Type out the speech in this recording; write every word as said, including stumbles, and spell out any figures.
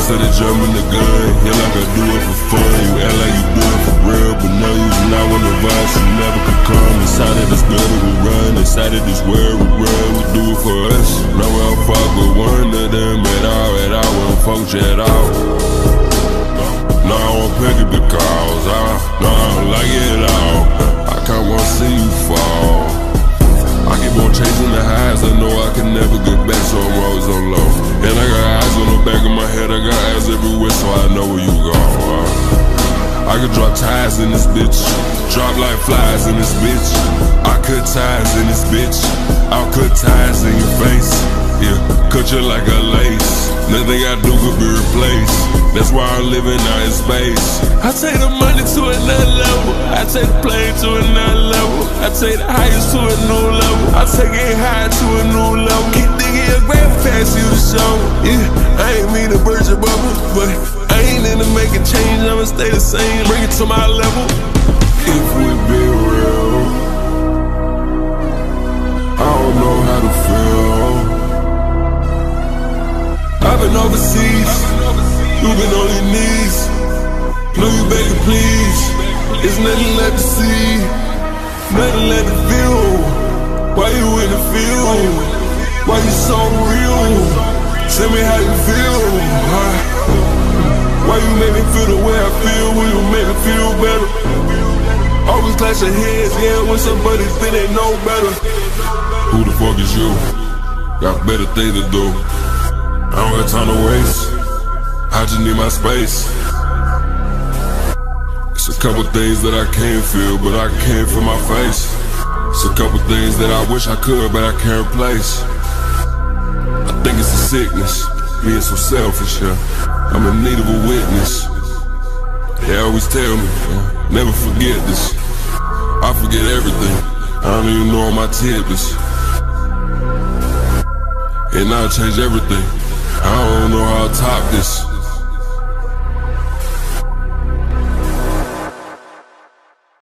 instead of jumping the gun. Yeah, like I do it for fun. You act like you do it for real, but no, you do not want the vibes. You never could come inside of this gutter we run. Inside of this world we run. We do it for us. No, I'll fuck with one of them at all. At all, we don't fuck with you at all. No, I won't pick up the calls. I, no, I don't like it at all. I can't want to see you fall. I keep on chasing the highs, I know I can never get back, so I'm always on low. And I got eyes on the back of my head, I got eyes everywhere, so I know where you go. uh, I could drop ties in this bitch, drop like flies in this bitch. I cut ties in this bitch, I'll cut ties in your face. Yeah, cut you like a lace, nothing I do could be replaced. That's why I'm living out in space. I take the money to another level, I take the plane to another level, I take the highest to a new level, I take it high to a new level. Keep thinking your grand past you to show. Yeah, I ain't mean to burst your bubble, but I ain't into making change, I'ma stay the same, bring it to my level. If we be real, I don't know how to feel. I've been overseas, you been on your knees. Know you begging please, it's nothing left to see, nothing left to feel. Why you in the field? Why you so real? Tell me how you feel, huh? Why you make me feel the way I feel? Will you make me feel better? Always clash your heads, yeah, when somebody think they know better. Who the fuck is you? Got better things to do. I don't got time to waste, I just need my space. It's a couple things that I can't feel, but I can't feel my face. It's a couple things that I wish I could, but I can't replace. I think it's a sickness, being so selfish, yeah. I'm in need of a witness. They always tell me, yeah, never forget this. I forget everything, I don't even know all my tidbits. And I'll change everything, I don't know how to top this.